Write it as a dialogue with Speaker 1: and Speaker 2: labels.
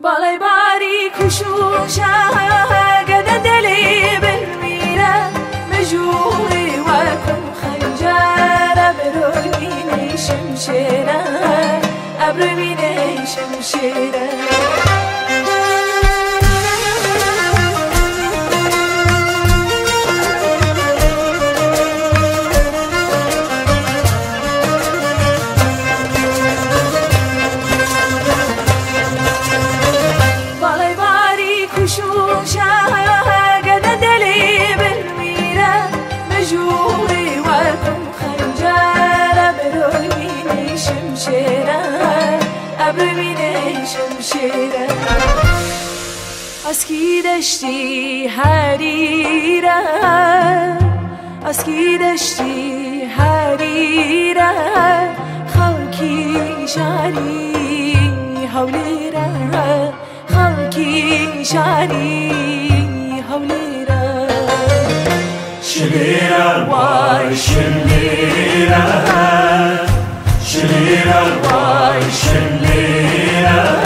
Speaker 1: بالای باری کشوشه گده دلی بالمیره مجوری و کن خنجره بروی بینی شمشیره ابروی بینی شمشیره اسکی دشتی حریره اسکی دشتی حریره خاکی شری حولیره خاکی شری حولیره
Speaker 2: شلیره وای شلیره شلیره وای شلیره